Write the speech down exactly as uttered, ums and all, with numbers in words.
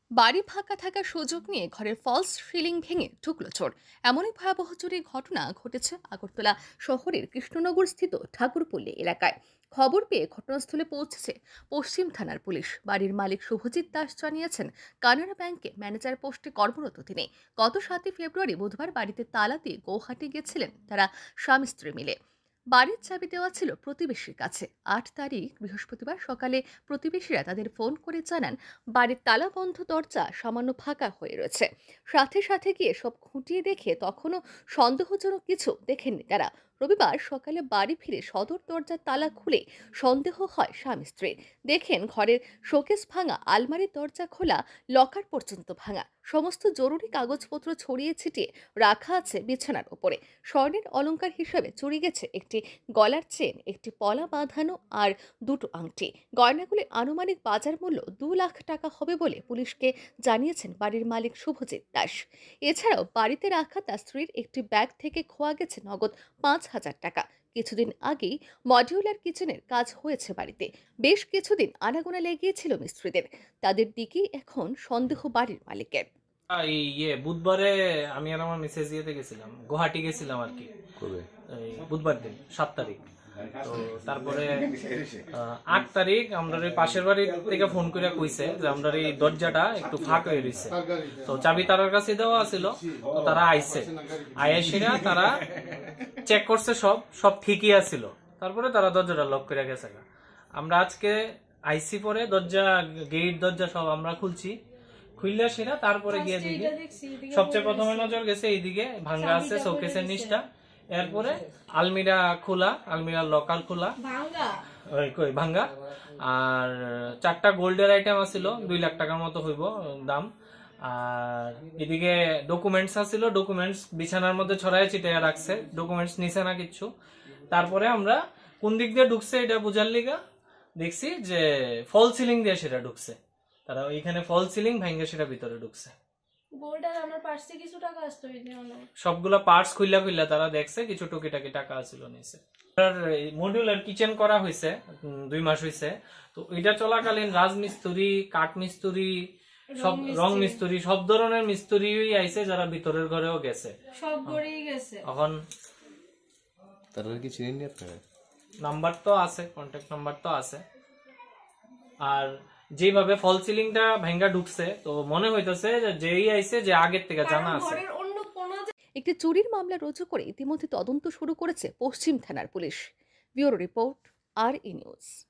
বাড়ি ফাঁকা থাকার সুযোগ নিয়ে ঘরের ফলস সিলিং ভেঙে ঢুকল চোর। এমনই ভয়াবহ চুরির ঘটনা ঘটেছে আগরতলা শহরের কৃষ্ণনগর স্থিত ঠাকুরপল্লী এলাকায়। খবর পেয়ে ঘটনাস্থলে পৌঁছেছে পশ্চিম থানার পুলিশ। বাড়ির মালিক শুভজিৎ দাস জানিয়েছেন, কানাড়া ব্যাংকে ম্যানেজার পোস্টে কর্মরত তিনি। গত সাতই ফেব্রুয়ারি বুধবার বাড়িতে তালা দিয়ে গৌহাটি গেছিলেন তারা স্বামী স্ত্রী মিলে। বাড়ির চাবি দেওয়া ছিল প্রতিবেশীর কাছে। আট তারিখ বৃহস্পতিবার সকালে প্রতিবেশীরা তাদের ফোন করে জানান বাড়ির তালা বন্ধ, দরজা সামান্য ফাঁকা হয়ে রয়েছে। সাথে সাথে গিয়ে সব খুঁটিয়ে দেখে তখনও সন্দেহজনক কিছু দেখেননি তারা। রবিবার সকালে বাড়ি ফিরে সদর দরজার তালা খুলে সন্দেহ হয় স্বামী স্ত্রীর। দেখেন ঘরের শোকেস ভাঙা, আলমারির দরজা খোলা, লকার পর্যন্ত ভাঙা। সমস্ত জরুরি কাগজপত্র ছড়িয়ে ছিটিয়ে রাখা আছে বিছানার উপরে। স্বর্ণের অলংকার হিসাবে চুরি গেছে একটি গলার চেন, একটি পলা বাঁধানো আর দুটো আংটি। গয়নাগুলির আনুমানিক বাজার মূল্য দু লাখ টাকা হবে বলে পুলিশকে জানিয়েছেন বাড়ির মালিক শুভজিৎ দাস। এছাড়াও বাড়িতে রাখা তার স্ত্রীর একটি ব্যাগ থেকে খোয়া গেছে নগদ পাঁচ হাজার টাকা। কিছুদিন আগেই মডিউলার কিচেনের কাজ হয়েছে বাড়িতে। বেশ কিছুদিন আনাগোনা লেগিয়েছিল মিস্ত্রিদের। তাদের দিকেই এখন সন্দেহ বাড়ির মালিকের। এই ইয়ে বুধবারে আমি আর আমার মেসেজ ইয়েতে গেছিলাম, গুয়াহাটি গেছিলাম আর কি। এই বুধবার দিন সাত তারিখ। তো তারপরে আট তারিখ আমরা পাশের বাড়ি থেকে ফোন করে কইছে যে আমরা এই দরজাটা একটু ফাঁক হয়ে রয়েছে। তো চাবি তারার কাছে দেওয়া ছিল, তো তারা আইছে। আইসেরা তারা চেক করছে, সব সব ঠিকই আছিল। তারপরে তারা দরজাটা লক করে গেছে। আমরা আজকে আইসি পরে দরজা, গেট দরজা সব আমরা খুলছি। খুললে সেটা তারপরে গিয়ে দেখি সবচেয়ে প্রথমে নজর গেছে এইদিকে ভাঙ্গা আছে শোকেসের নিচটা। এরপরে আলমিরা খোলা, আলমিরার লকার খোলা, কই ভাঙ্গা। আর চারটা গোল্ডের আইটেম আছিল, দুই লাখ টাকার মতো হইব দাম। আর এদিকে ডকুমেন্টস আছিল, ডকুমেন্টস বিছানার মধ্যে ছড়াই ছিটাই রাখছে, ডকুমেন্টস নিছে না কিচ্ছু। তারপরে আমরা কোন দিক দিয়ে ঢুকছে এটা বুঝার লিগা দেখছি যে ফল সিলিং দিয়ে সেটা ঢুকছে। তারা ওইখানে ফল সিলিং ভাঙ্গে সেটা ভিতরে ঢুকছে। সবগুলা পার্টস খুইলা খুইলা তারা দেখছে, কিছু টুকিটাকি টাকা আছিল নিচে। মডিউলার কিচেন করা হয়েছে, দুই মাস হয়েছে। তো এটা চলাকালীন রাজমিস্ত্রি, কাঠ মিস্ত্রি, সব রং মিস্ত্রি, সব ধরনের মিস্ত্রি আইছে, যারা ভিতরের ঘরেও গেছে। সব ঘরেই গেছে। এখন তারা কি চিনেননি আপনারা? নাম্বার তো আছে, কন্টাক্ট নাম্বার তো আছে। আর যেভাবে ফল সিলিংটা ভাঙ্গা ঢুকছে, তো মনে হইতেছে যে যেই আইছে যে আগের থেকে জানা আছে। একটি চুরির মামলা রুজু করে ইতিমধ্যে তদন্ত শুরু করেছে পশ্চিম থানার পুলিশ। ব্যুরো রিপোর্ট, আর ই নিউজ।